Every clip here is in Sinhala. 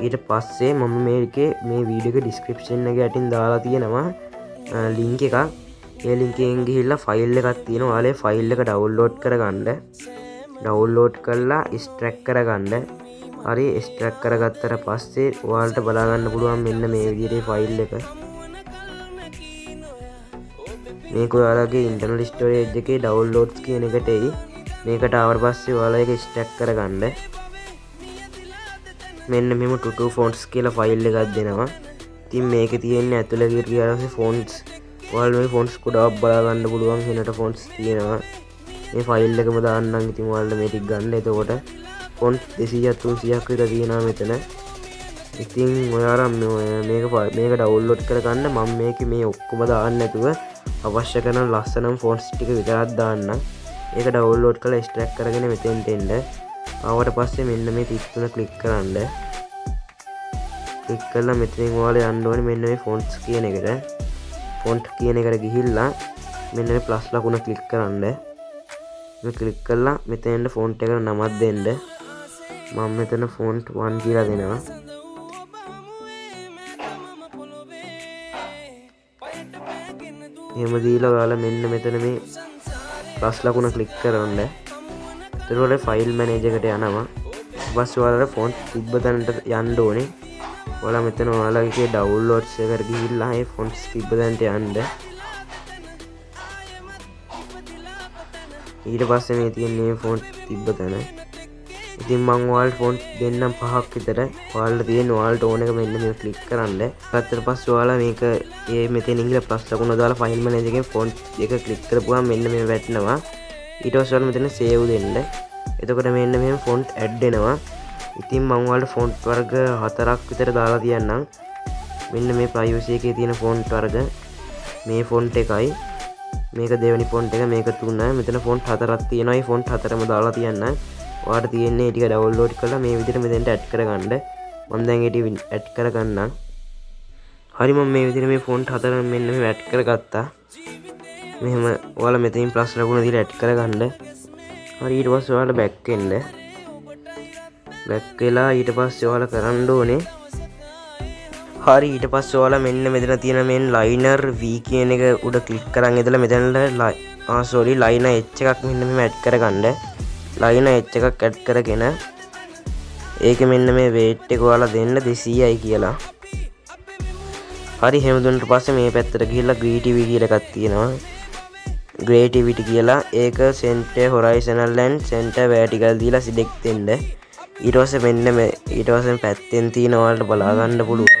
ඊට පස්සේ මම මේකේ මේ වීඩියෝ එක ඩිස්ක්‍රිප්ෂන් එකේ යටින් දාලා තියෙනවා ලින්ක් එකක්. ඒ ලින්ක් එකෙන් ගිහිල්ලා ෆයිල් එකක් තියෙනවා. ඔයාලේ ෆයිල් එක ඩවුන්ලෝඩ් කරගන්න. ඩවුන්ලෝඩ් කරලා එක්ස්ට්‍රැක්ට් කරගන්න. හරි එක්ස්ට්‍රැක්ට් කරගත්තට පස්සේ ඔයාලට බලා ගන්න පුළුවන් මෙන්න මේ විදිහේ ෆයිල් එක. මේක ඔයාලගේ ඉන්ටර්නල් ස්ටෝරේජ් එකේ ඩවුන්ලෝඩ්ස් කියන එකට එයි. මේකට ආවට පස්සේ ඔයාලා ඒක එක්ස්ට්‍රැක්ට් කරගන්න. මෙන්න මෙහෙම tutu fonts කියලා ෆයිල් එකක් දෙනවා. ඉතින් මේකේ තියෙන්නේ ඇතුළේ කියලා fonts. ඔයාලා මේ fonts ගොඩාක් බලා ගන්න පුළුවන් වෙනට fonts තියෙනවා. මේ ෆයිල් එකම දාන්නම්. ඉතින් ඔයාලා මේ ටික ගන්න. එතකොට font 200ක් 300ක් විතර තියෙනවා මෙතන. ඉතින් ඔයාලා මේක ඩවුන්ලෝඩ් කරගන්න. මම මේකේ මේ ඔක්කොම දාන්න නැතුව අවශ්‍ය කරන ලස්සනම fonts ටික විතරක් දාන්නම්. ඒක ඩවුන්ලෝඩ් කරලා එක්ස්ට්‍රැක්ට් කරගෙන මෙතෙන්ට එන්න. ආවට පස්සේ මෙන්න මේ ටික් තුන ක්ලික් කරන්න. ක්ලික් කරලා මෙතනින් ඔයාලා යන්න ඕනේ මෙන්න මේ fonts කියන එකට. font කියන එකට ගිහිල්ලා මෙන්න මේ ප්ලස් ලකුණ ක්ලික් කරන්න. මේ ක්ලික් කරලා මෙතෙන්ට font එකට නමක් දෙන්න. මම මෙතන font 1 කියලා දෙනවා. එහෙම දීලා ඔයාලා මෙන්න මෙතන මේ ප්ලස් ලකුණ ක්ලික් කරන්න. එතකොට ෆයිල් මැනේජර් එකට යනවා. ඊපස්සේ ඔයාලා font තිබ්බ තැනට යන්න ඕනේ. ඔයාලා මෙතන ඔයාලගේ ඩවුන්ලෝඩ්ස් එකට ගිහිල්ලා ඒ fonts තිබ්බ තැනට යන්න. ඊට පස්සේ මේ තියෙන මේ font තිබ්බ තැන. ඉතින් මම ඔයාලට font දෙන්නම් 5ක් විතර. ඔයාලට තියෙන ඔයාලට ඕන එක මෙන්න මේක ක්ලික් කරන්න. ඊට පස්සේ ඔයාලා මේක මෙතන ඉංග්‍රීසි ප්ලස් ලකුණ දාලා ෆයිල් මැනේජර් එකෙන් font එක ක්ලික් කරපුවාම මෙන්න මේ වැටෙනවා. ඊට පස්සේ ඔයාලා මෙතන save දෙන්න. එතකොට මෙන්න මෙහෙම font add වෙනවා. ඉතින් මම ඔයාලට font වර්ග 4ක් විතර දාලා තියන්නම්. මෙන්න මේ privacy එකේ තියෙන font වර්ග මේ font එකයි. මේක දෙවෙනි font එක, මේක 3. මෙතන font 4ක් තියෙනවා. මේ font 4ම දාලා තියන්න. ඔයාලට තියෙන්නේ ටික ඩවුන්ලෝඩ් කරලා මේ විදිහට මෙතෙන්ට ඇඩ් කරගන්න. මම දැන් ඒක ඇඩ් කරගන්නම්. හරි මම මේ විදිහට මේ font 4 මෙන්න මේ ඇඩ් කරගත්තා. මෙහෙම ඔයාලා මෙතනින් ප්ලස් ලකුණ දීලා ඇඩ් කරගන්න. හරි ඊට පස්සේ ඔයාලා බෑක් වෙන්න. බෑක් වෙලා ඊට පස්සේ ඔයාලා කරන්න ඕනේ. හරි ඊට පස්සේ ඔයාලා මෙන්න මෙතන තියෙන මෙන් ලයිනර් V කියන එක උඩ ක්ලික් කරන් ඉදලා මෙතන ලයිනර් H එකක් මෙන්න මෙහෙම ඇඩ් කරගන්න. ලයිනර් H එකක් ඇඩ් කරගෙන ඒකේ මෙන්න මේ weight එක ඔයාලා දෙන්න 200යි කියලා. හරි එහෙම දුන්නාට පස්සේ මේ පැත්තට ගිහිල්ලා creativity කියලා එකක් තියෙනවා. creativity කියලා ඒක center horizontal and center vertical දීලා select දෙන්න. ඊට පස්සේ මෙන්න මේ ඊට පස්සේ පැත්තෙන් තියෙන ඔයාලට බලා ගන්න පුළුවන්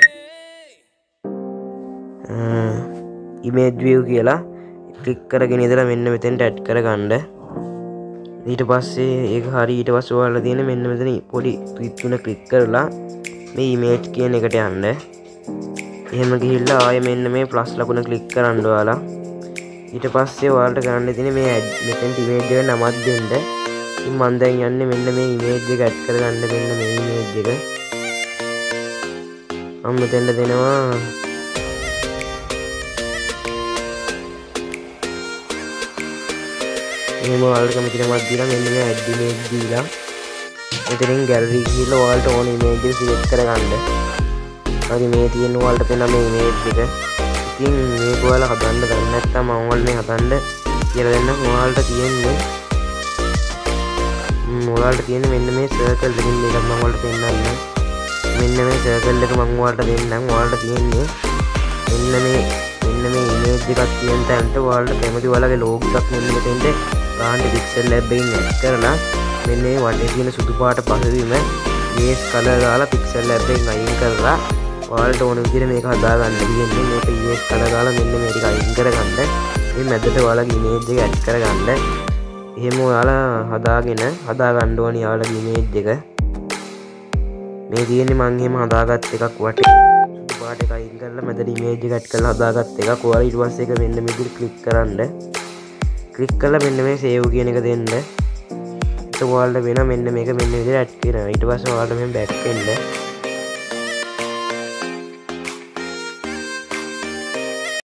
image view කියලා ක්ලික් කරගෙන ඉඳලා මෙන්න මෙතෙන්ට ඇඩ් කරගන්න. ඊට පස්සේ ඒක හරි ඊට පස්සේ ඔයාලා තියෙන මෙන්න මෙතන පොඩි ට්විට් තුන ක්ලික් කරලා මේ image කියන එකට යන්න. එහෙම ගිහිල්ලා ආයෙ මෙන්න මේ ප්ලස් ලකුණ ක්ලික් කරන්න ඔයාලා. ඊට පස්සේ ඔයාලට ගන්න තියෙන්නේ මේ මෙතෙන්ට image එක නමක් දෙන්න. ඉතින් මම දැන් යන්නේ මෙන්න මේ image එක ඇඩ් කරගන්න. මෙන්න මේ image එක මම මෙතෙන්ට දෙනවා එහෙම ඔයාලට කැමති නමක් දීලා මෙන්න මේ add image දීලා මෙතනින් gallery ගිහලා ඔයාලට ඕන image එක select කරගන්න. හරි මේ තියෙන ඔයාලට පේන මේ image එක. ඉතින් මේක ඔයාලා හදන්න දන්නේ නැත්නම් මම ඔයාලට මේ හදන්න කියලා දෙන්නම්. ඔයාලට තියෙන්නේ මෙන්න මේ circle එකකින් මේක මම ඔයාලට පෙන්නන්නම්. මෙන්න මේ circle එක මම ඔයාලට දෙන්නම්. ඔයාලට තියෙන්නේ මෙන්න මේ image එකක් තියෙන තැනට ඔයාලට කැමති ඔයාලගේ logo එකක් මෙන්න මෙතෙන්ට ගන්න pixel lab එකෙන් ඇඩ් කරලා මෙන්න මේ වටේ තියෙන සුදු පාට පසුබිම මේ color දාලා pixel lab එකෙන් අයින් කරලා ඔයාලට ඕන විදිහට මේක හදා ගන්න තියෙන්නේ. මේක ES color දාලා මෙන්න මේ ටික අයින් කරගන්න. මේ මැදට ඔයාලගේ image එක ඇඩ් කරගන්න. එහෙම ඔයාලා හදා ගන්න ඕනේ ඔයාලගේ image එක. මේ තියෙන්නේ මම එහෙම හදාගත් එකක් වටේ සුදු පාට එක අයින් කරලා මැදට image එක ඇඩ් කරලා හදාගත් එකක්. ඔයාලා ඊට පස්සේ ඒක මෙන්න මේ විදිහට ක්ලික් කරන්න. ක්ලික් කරලා මෙන්න මේ save කියන එක දෙන්න. එතකොට ඔයාලට වෙන මෙන්න මේක මෙන්න විදිහට ඇඩ් කරනවා. ඊට පස්සේ ඔයාලට මෙහෙම back වෙන්න.